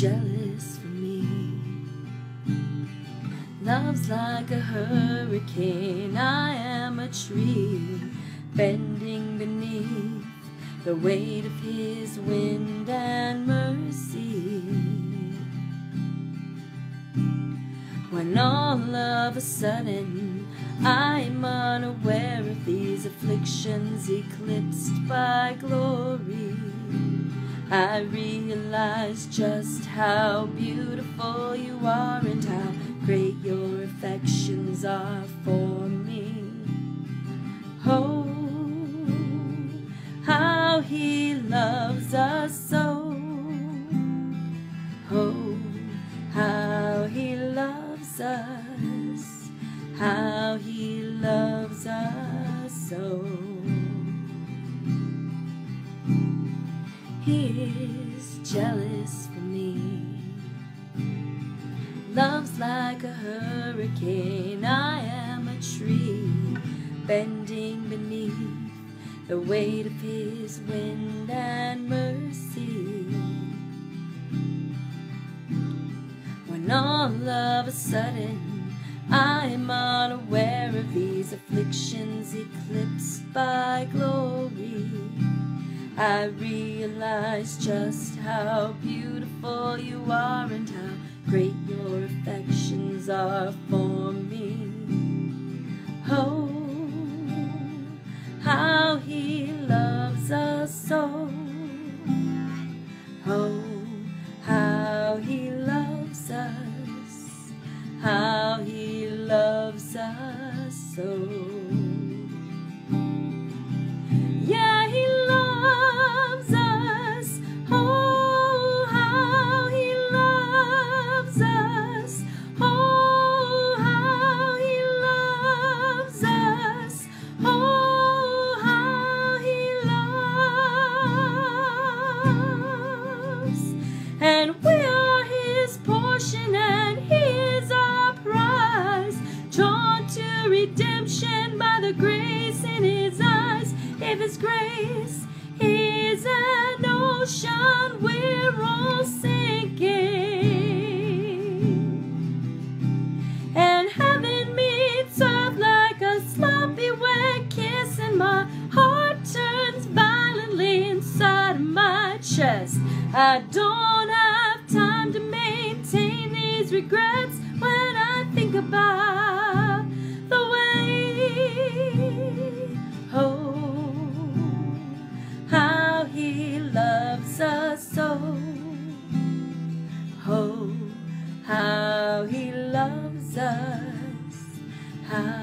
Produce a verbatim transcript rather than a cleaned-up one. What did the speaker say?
jealous for me. Love's like a hurricane, I am a tree bending beneath the weight of his wind and mercy. When all of a sudden I'm unaware of these afflictions eclipsed by glory, I realize just how beautiful you are and how great your affections are for me. Oh, how he loves us so. Oh, how he loves us, how he loves us so. He is jealous for me. Love's like a hurricane, I am a tree bending beneath the weight of his wind and mercy. When all of a sudden I'm unaware of these afflictions eclipsed by glory, I realize just how beautiful you are and how great your affections are for me. Oh, how he loves us so. Oh, how he loves us, how he loves us so. Yeah, he loves us. Oh, how he loves us. Oh, how he loves us. Oh, how he loves. And we are his portion and he is our prize, drawn to redemption by the grace in his eyes. If his grace is an ocean, we're all sinking. And heaven meets earth like a sloppy wet kiss, and my heart turns violently inside of my chest. I don't have time to maintain these regrets when I think about the way, oh, how he loves us so. Oh, how he loves us, how